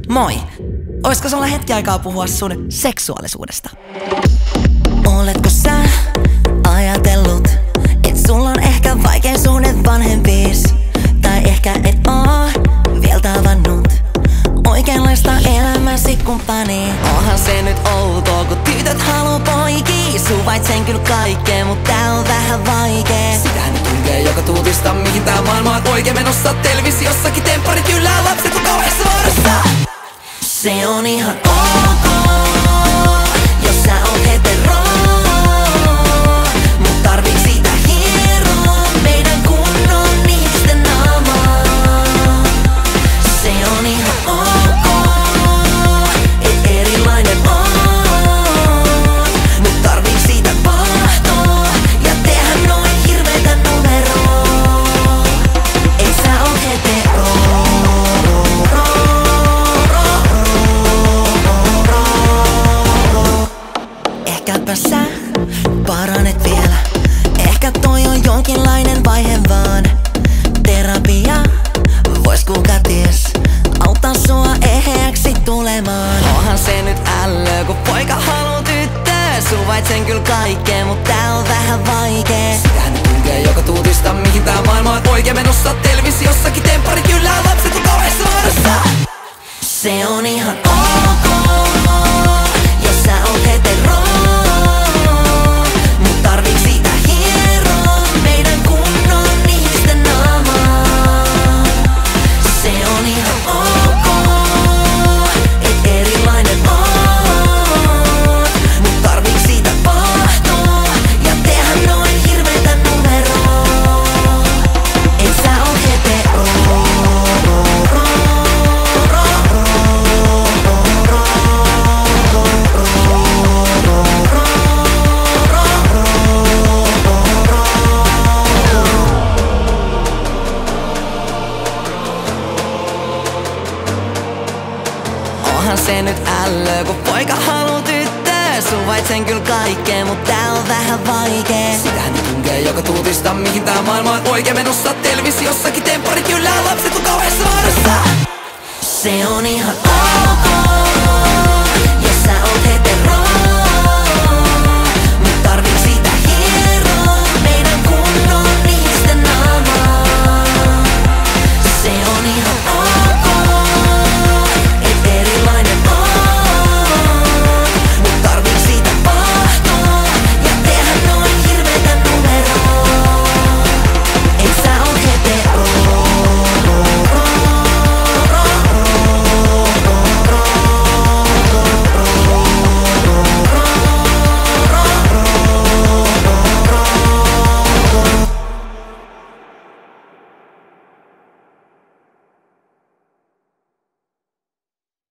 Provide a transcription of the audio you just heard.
Moi! Oisko sulla hetki aikaa puhua sun seksuaalisuudesta? Oletko sä ajatellut, et sulla on ehkä vaikein suhde vanhempiis? Tai ehkä et oo vielä tavannut oikeanlaista elämäsi kumppani. Onhan se nyt outoa, kun tytöt haluu poikii. Suvaitsen kyllä kaikkea, mut tää on vähän vaikee. Sitähän ne tuntee joka tuutista, mihin tää maailma on oikein menossa. Televisiossakin tempparit yllää, lapset on kauheassa vaarassa. Se on ihan ok, jos sä oot hetero. Mut tarviiks siitä hieroa meidän kunnon ihmisten naamaa? Se on ihan ok, et erilainen on. Mut tarviiks siitä vahtoa ja tehdä noin hirveetä numeroa? Et sä oot hetero. Ehkäpä sä paranet vielä. Ehkä toi on jonkinlainen vaihe vaan. Terapia vois kuka ties auttaa sua eheäksi tulemaan. Onhan se nyt ällö, kun poika haluu tyttöä. Suvaitsen kyllä kaikkea, mut tää on vähän vaikee. Sitähän ne tuntee joka tuutista, mihin tää maailma on oikein menossa. Televisiossakin tempparit yllää, lapset on kauheassa vaarassa. Se on ihan ok, jos sä oot hetero. Mut tarviiks siitä hieroa meidän kunnon ihmisten naamaa? Se on ihan ok, et erilainen on. Mut tarviiks siitä vahtoa ja tehdä noin hirveetä numeroa? Et sä oot hetero. Onhan se nyt ällö, kun poika haluu tyttöä. Suvaitsen kyllä kaikkea, mut tää on vähän vaikee. Sitähän ne tuntee joka tuutista, mihin tää maailma on oikein menossa. Televisiossakin tempparit yllää, lapset on kauheassa vaarassa. Se on ihan ok.